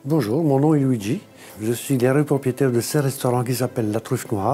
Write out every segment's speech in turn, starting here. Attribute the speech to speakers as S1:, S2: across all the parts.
S1: Bonjour, mon nom est Luigi. Je suis l'heureux propriétaire de ce restaurant qui s'appelle La Truffe Noire.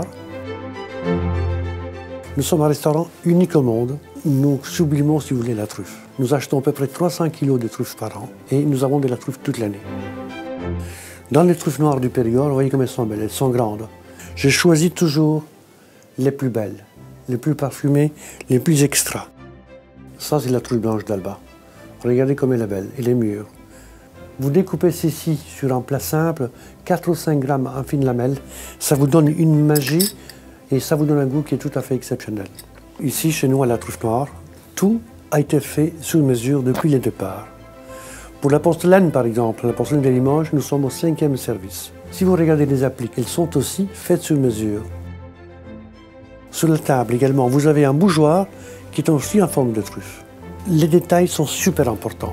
S1: Nous sommes un restaurant unique au monde. Nous sublimons, si vous voulez, la truffe. Nous achetons à peu près 300 kg de truffes par an et nous avons de la truffe toute l'année. Dans les truffes noires du Périgord, vous voyez comme elles sont belles, elles sont grandes. Je choisis toujours les plus belles, les plus parfumées, les plus extra. Ça, c'est la truffe blanche d'Alba. Regardez comme elle est belle, elle est mûre. Vous découpez ceci sur un plat simple, 4 ou 5 grammes en fines lamelles, ça vous donne une magie et ça vous donne un goût qui est tout à fait exceptionnel. Ici, chez nous, à la Truffe Noire, tout a été fait sur mesure depuis le départ. Pour la porcelaine, par exemple, la porcelaine de Limoges, nous sommes au 5e service. Si vous regardez les appliques, elles sont aussi faites sur mesure. Sur la table également, vous avez un bougeoir qui est aussi en forme de truffe. Les détails sont super importants.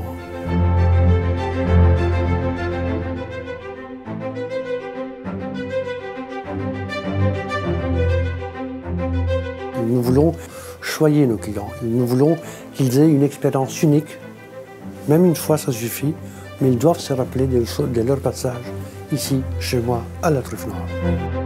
S1: Nous voulons choyer nos clients. Nous voulons qu'ils aient une expérience unique. Même une fois, ça suffit, mais ils doivent se rappeler de leur passage ici, chez moi, à la Truffe Noire.